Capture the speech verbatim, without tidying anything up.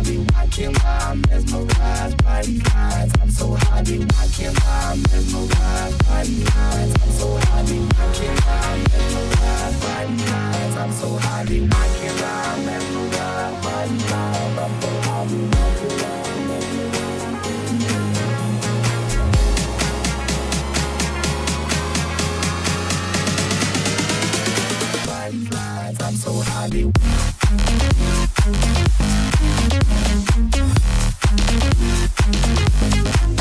happy watching while I'm mesmerized by these lines. I'm so happy watching while I'm mesmerized by these lines. I'm so happy watching while I'm mesmerized by these lines. I'm so happy watching while I'm mesmerized by these lines. I'm so happy watching while I'm mesmerized by these lines. I'm so happy. We'll be right